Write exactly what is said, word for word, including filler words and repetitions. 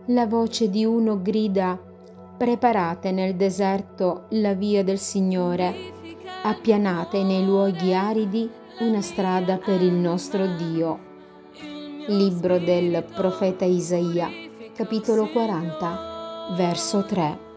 La voce di uno grida: preparate nel deserto la via del Signore, appianate nei luoghi aridi una strada per il nostro Dio. Libro del profeta Isaia, capitolo quaranta, verso tre.